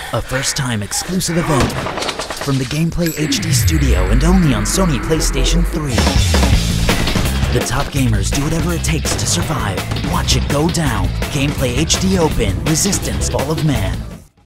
A first-time exclusive event from the Gameplay HD studio and only on Sony PlayStation 3. The top gamers do whatever it takes to survive. Watch it go down. Gameplay HD Open, Resistance, Fall of Man.